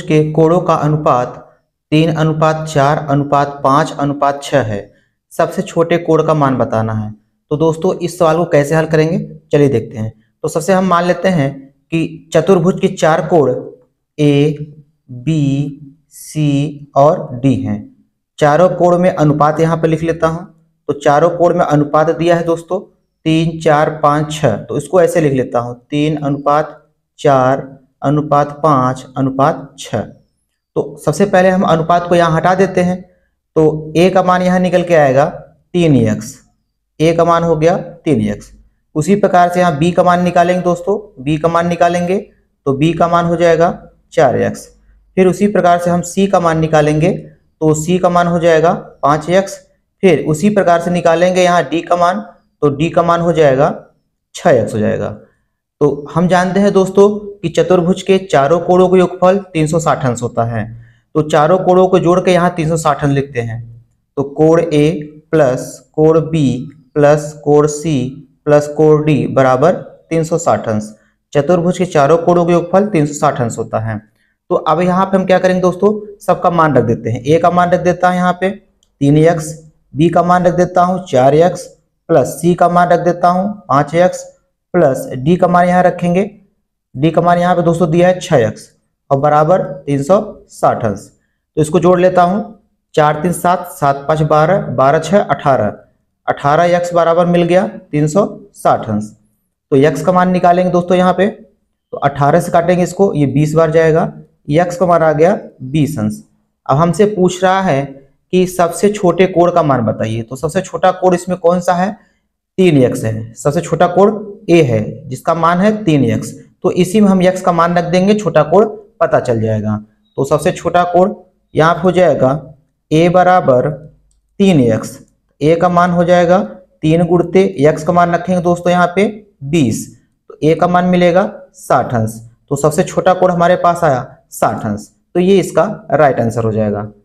के कोणों का अनुपात 3:4:5:6 है। सबसे छोटे कोण का मान बताना है। तो दोस्तों इस सवाल को कैसे हल करेंगे, चलिए देखते हैं। तो सबसे हम मान लेते हैं कि चतुर्भुज के 4 कोण ए, बी, सी और डी हैं। चारों कोण में अनुपात यहाँ पे लिख लेता हूँ। तो चारों कोण में अनुपात दिया है दोस्तों 3, 4, 5, 6। तो इसको ऐसे लिख लेता हूँ 3:4:5:6। तो सबसे पहले हम अनुपात को यहाँ हटा देते हैं। तो a का मान यहाँ निकल के आएगा 3x। a का मान हो गया 3x। उसी प्रकार से यहाँ b का मान निकालेंगे दोस्तों। b का मान निकालेंगे तो b का मान हो जाएगा 4x। फिर उसी प्रकार से हम c का मान निकालेंगे तो c का मान हो जाएगा 5x। फिर उसी प्रकार से निकालेंगे यहाँ d का मान, तो d का मान हो जाएगा 6x हो जाएगा। तो हम जानते हैं दोस्तों कि चतुर्भुज के चारों कोणों का योगफल 360 अंश होता है। तो चारों कोणों को जोड़ के यहाँ 360 अंश लिखते हैं। तो कोण A प्लस कोण B प्लस कोण C प्लस कोण D बराबर 360 अंश। चतुर्भुज के चारों कोणों का योगफल 360 अंश होता है। तो अब यहाँ पे हम क्या करेंगे दोस्तों, सबका मान रख देते हैं। A का मान रख देता है यहाँ पे 3x, B का मान रख देता हूँ 4x, प्लस C का मान रख देता हूँ 5x, प्लस D का मान यहाँ रखेंगे। D का मान यहाँ पे दोस्तों दिया है 6x और बराबर 360 अंश। तो इसको जोड़ लेता हूँ 4 3 7 7 5 12 12 6 18 18x बराबर मिल गया 360 अंश। तो x का मान निकालेंगे दोस्तों यहाँ पे। तो 18 से काटेंगे इसको, ये 20 बार जाएगा। x का मान आ गया 20 अंश। अब हमसे पूछ रहा है कि सबसे छोटे कोण का मान बताइए। तो सबसे छोटा कोण इसमें कौन सा है, 3x है। सबसे छोटा कोण a है जिसका मान है 3x। तो इसी में हम x का मान रख देंगे, छोटा कोण पता चल जाएगा। तो सबसे छोटा कोण यहाँ पे हो जाएगा a बराबर 3x। a का मान हो जाएगा 3 गुणते x का मान रखेंगे दोस्तों यहाँ पे 20। तो a का मान मिलेगा 60 अंश। तो सबसे छोटा कोण हमारे पास आया 60 अंश। तो ये इसका राइट आंसर हो जाएगा।